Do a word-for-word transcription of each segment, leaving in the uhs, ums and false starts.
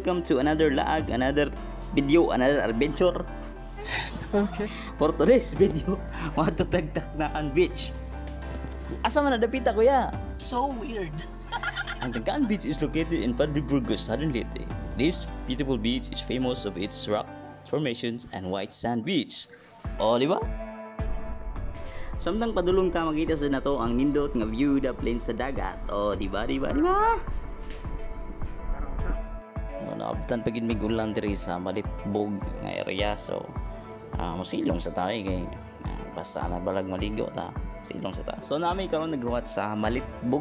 welcome to another lag, another video, another adventure. Okay. For today's video, matutagtak na ang beach. Asa man nadapita kuya? So weird. Ang Tagkaan Beach is located in Padre Burgos, Southern Leyte. This beautiful beach is famous of its rock formations and white sand beach. O, di ba? Samtang padulong ta makita sa nato ang nindot nga view da plains sa dagat. O, di ba, di ba, di ba? Naabtan pagid mig ulan diri sa Malitbog nga area, so uh, mosilong sa tayo kay uh, basta na balag maligo ta, silong sa ta. So nami karon naghuwat sa Malitbog.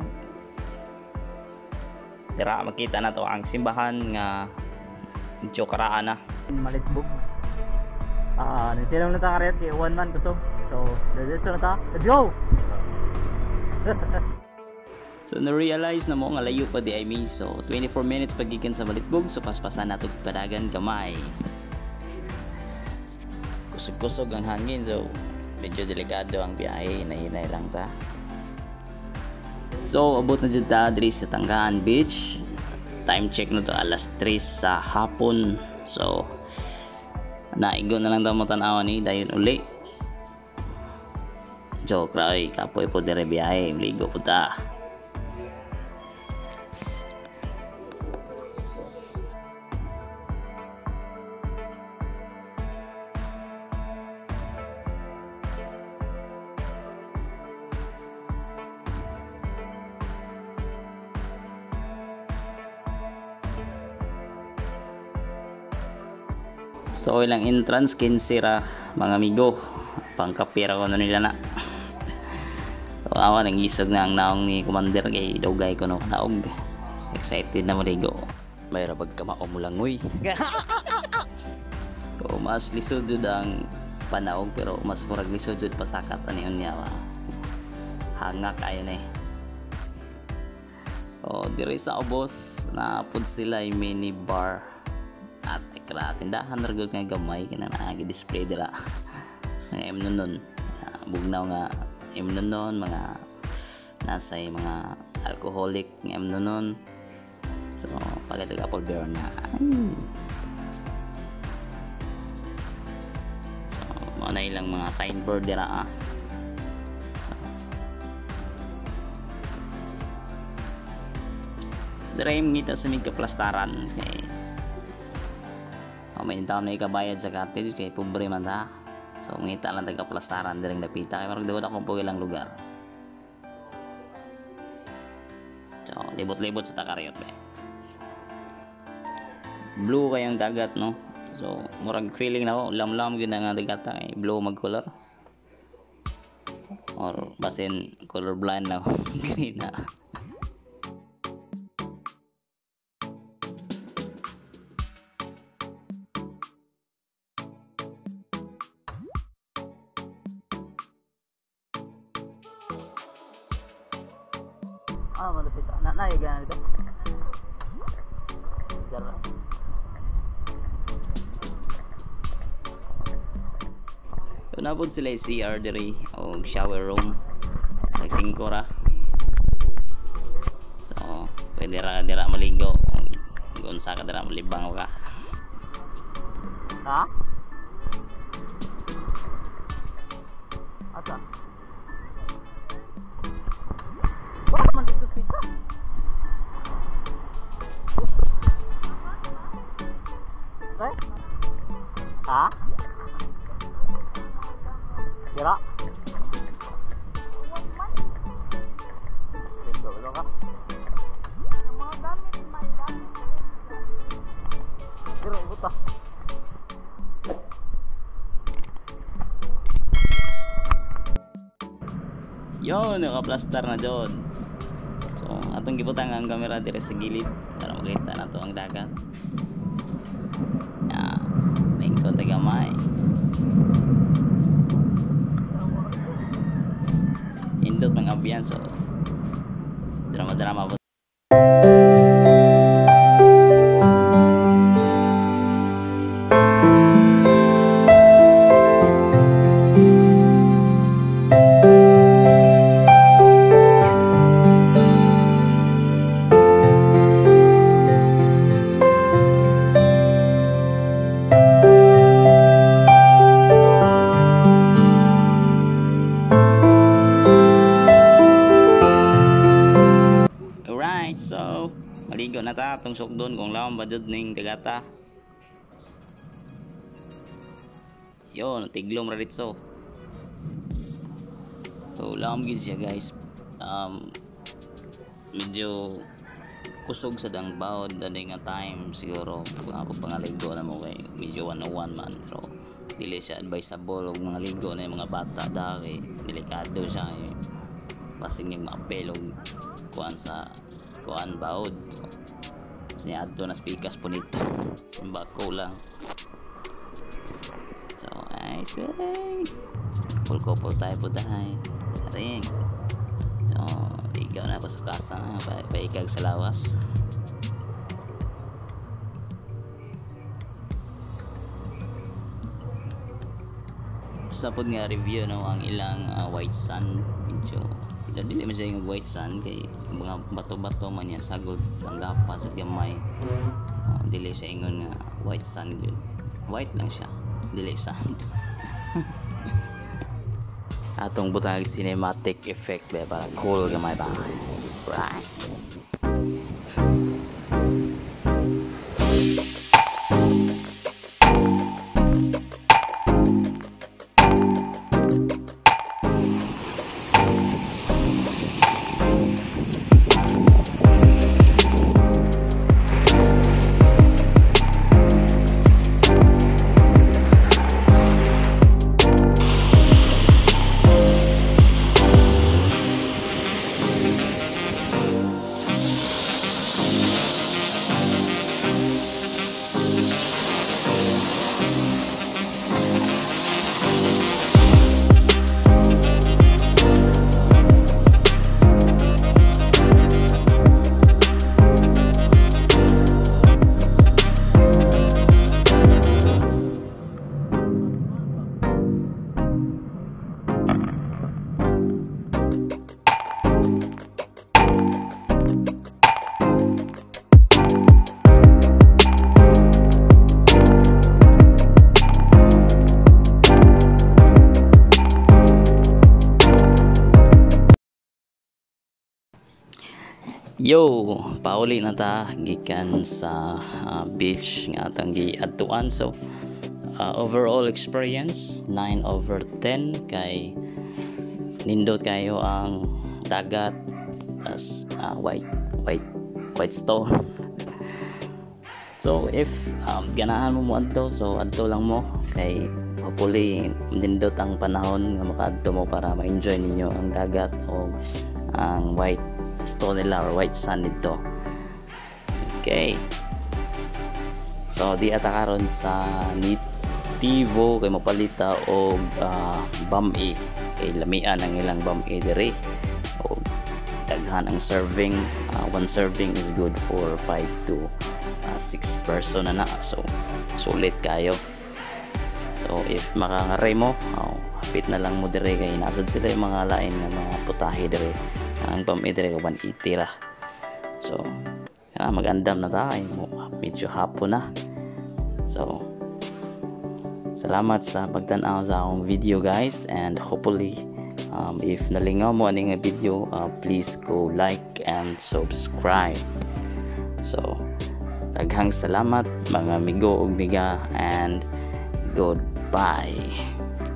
Dira makita na to ang simbahan nga medyo karaan na Malitbog. Ah, uh, nitilang na ta kariyat kay one man ko to. So, diretso na ta. Let's go. So na-realize na mo nga layo pa di ay mi. So twenty-four minutes pagikan sa Malitbog, so paspasan nato padagan gamay. Kusog-kusog ang hangin, so medyo delikado ang biyahe, nahinay lang ta. So abot na jud ta diri sa Tagkaan Beach. Time check na to alas tres sa hapon. So naigo na lang ta mo tan-awan ni dayon uli. Joke ra oy, kapoy po dire biyahe, ligo po ta. So ilang entrance kinsira mga amigo, pangkapira ko na nila na. So awan ang isog na ang naong ni commander kay dugay ko no naog. Excited na maligo. Mayra pag kamao mo lang uy. So mas lisod jud ang panaog pero mas murag lisod jud pasakat ani unya wa. Hangak ayo ni. Oh diri sa ubos na pud sila ay mini bar. At ekra tindahan ragod nga gamay kina naagi display dira nga emnonon uh, bugnaw nga emnonon mga nasay mga alcoholic nga emnonon, so palit og apple beer na ay. So mo na ilang mga signboard dira ah. Dira yung ngita sa mig kaplastaran kay may taon na ikabayad sa cottage kay pobre man ta. So mangita lang taga plastaran direng dapita kay marag dawat akong ilang lugar. So libot-libot sa takariyot be. Blue kayang dagat no. So murag feeling na ko lam-lam gyud nga dagat kay blue mag color. Or basin color blind na ko green na. Ah, malapit na. Na, na, dito. Jarang. So napod sila C R diri o shower room. Nagsingko ra. So pwede ra dira maligo. Kung unsa ka dira malibang ka. Ha? Asa? Wala man dito sita. Okay? Ha? Kira? Ligo, ligo ka? Yung mga gamit, may gamit. Kira, ikot ta. Yo, nakaplastar na dyan. So atong gibutang ang camera dire sa gilid para makita na to ang dagat. Ya, lingko tagamay. Indot mga ambience, so drama-drama po. atong sukdon kung lawan ba jud ning dagata. Yo, tiglom ra ditso. So laom gid siya guys. Um medyo kusog sa dang bawod dali nga time siguro ako pangaligo na mo kay medyo one oh one man. So dili siya advisable og mga ligo na yung mga bata dahil delikado siya eh. Pasing yung maapel og kuan sa kuan bawod. So niya adto na speakers po nito. Bako lang. So I say couple-couple tayo po dahil sa ring. So ligaw na ako sa kasa pa paikag sa lawas. Sa pod nga review no ang ilang uh, white sun medyo dili man siya yung white sun kay mga bato-bato man yan sagol ang gapas at gamay. Uh, dili siya ingon nga white sun yun. White lang siya, dili sand. Atong butang cinematic effect ba para cool gamay ba. Right. Yo, pauli na ta gikan sa uh, beach nga atong giadtuan. So uh, overall experience nine over ten kay nindot kayo ang dagat as uh, white white white stone. So if um, ganahan mo mo adto, so adto lang mo kay hopefully nindot ang panahon nga makaadto mo para ma-enjoy ninyo ang dagat o ang white stone nila or white sand nito. Okay, so di ata karon sa Nitivo kay mapalita og uh, bam-i kay lamian ang ilang bam-i diri o daghan ang serving. Uh, one serving is good for five to six person na na, so sulit kayo. So if makangaray mo, oh, hapit na lang mo dire kay nasad sila yung mga lain nga mga putahe dire. Ang bam-i dire one eighty ra. So na magandam na tayo mo, medyo hapon na. So salamat sa pagtan-aw sa akong video guys, and hopefully um, if nalingaw mo aning video, uh, please go like and subscribe. So daghang salamat mga amigo ug miga, and goodbye.